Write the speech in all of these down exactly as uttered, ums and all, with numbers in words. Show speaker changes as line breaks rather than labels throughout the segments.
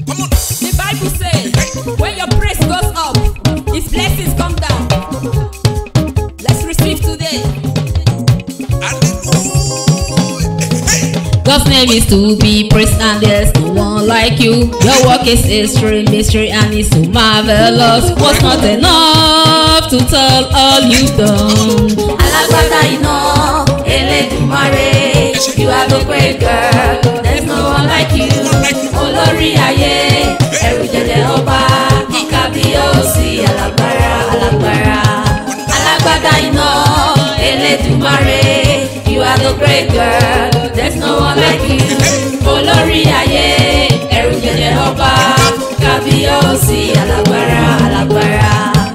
The Bible says, when your praise goes up, His blessings come down. Let's receive today. God's name is to be praised, and there's no one like you. Your work is history, mystery, and it's so marvelous. Was not enough to tell all you've done.
Alágbádá iná, Elédùmarè, you are the great girl. There's no one like you. Olórí ayé, ẹ̀rù jẹ̀jẹ̀ ọba, kábíyèsí alágbára, alágbára. Alágbádá iná, Elédùmarè, you are the great girl. There's no one like you. Olórí ayé, ẹ̀rù jẹ̀jẹ̀ ọba, kábíyèsí alágbára, alágbára.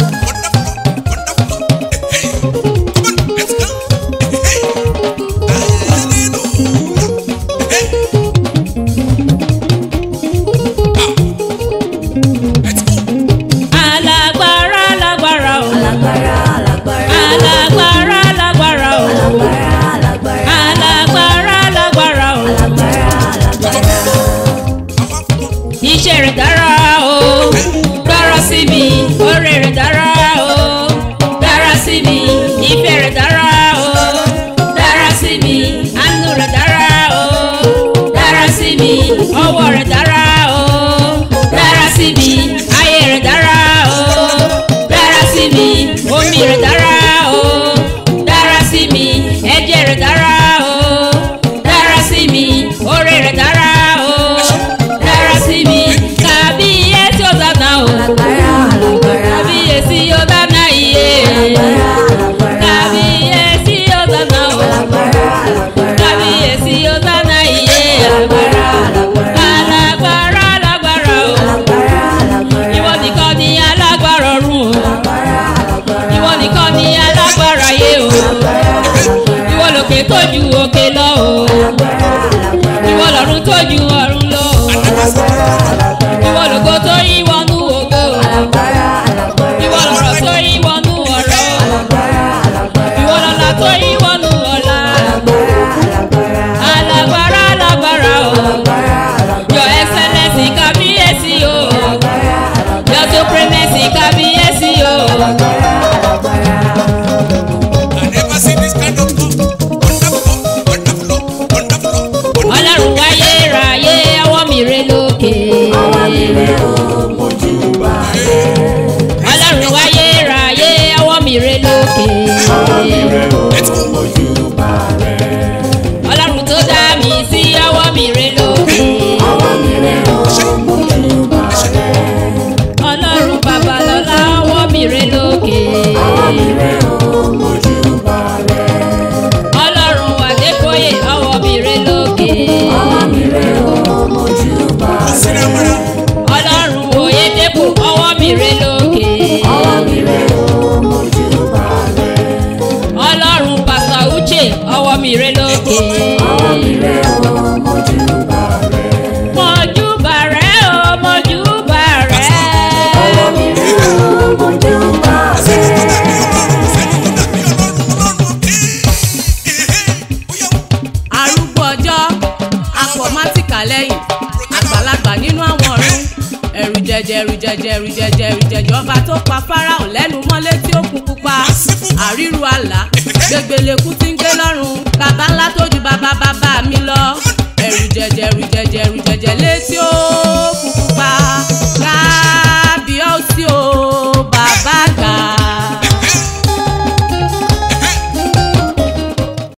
Iṣẹ́ rẹ̀ dára o, dára sí mi. Oore rẹ̀ dára o, dára sí mi. Ìfẹ́ rẹ̀ dára o, dára sí mi. Àánú rẹ̀ dára o, dára sí mi. Ọwọ́ rẹ̀ dára o, dára sí mi. Ayé rẹ̀ dára o, dára sí mi. Omi rẹ̀ dára o, dára sí mi. Ẹ̀jẹ̀ rẹ̀ dára o, dára sí mi. Oore rẹ̀ dára o, dára sí mi. Kábíyèsí Ọ̀sánà o, kábíyèsí Ọ̀sánà iye. Kábíyèsí Ọ̀sánà o, kábíyèsí Ọ̀sánà iye. Alágbára, alágbára o, ìwọ nìkan ni alágbára ọ̀run o, ìwọ nìkan ni alágbára ayé o, ìwọ lòkè tó ju òkè lọ o, ìwọ lọ́run tó ju ọ̀run lọ o, ìwọ lògo tó yí wọnú ògo, ìwọ lọ̀rọ̀ tó yí wọnú ọ̀rọ̀, ìwọ lọ́lá tó yí wọnú ọlá. Alágbára, alágbára o, your excellency kábíyèsí o, your supremacy kábíyèsí o. Ọlọ́run wáyé ráyé, ọwọ́ mi rè lókè. Ọlọ́run wáyé ráyé, ọwọ́ mi rè lókè. Ọlọ́run tó dá mi sí, ọwọ́ mi rè lókè. Ọlọ́run Babalọ́lá, ọwọ́ mi rè lókè. Ọlọ́run Adébóyè, ọwọ́ mi rè lókè. Ọlọ́run Oyèdépò, ọwọ́ mi rè lókè. Ọlọ́run Pastor Uche, ọwọ́ mi rè lókè. Mojúbà rẹ o, mojúbà rẹ.
Arúgbó ọjọ́, apọ̀mátìkà lẹ́yìn, àgbàlagbà nínú àwọn ọ̀run. Ẹ̀rù jẹjẹ, ẹ̀rù jẹjẹ, ẹ̀rù jẹjẹ, ẹ̀rù jẹjẹ ọba tó pa Fáráò lẹ́nu mọ́lé tí ó kú pupa. Àríru àlá, gbẹgbẹlẹ́kú tí ń gbé lọ́rùn. Bàbá ńlá tó ju bàbá bàbá mi lọ. Ẹ̀rù jẹjẹ, ẹ̀rù jẹjẹ, ẹ̀rù jẹjẹ létí ó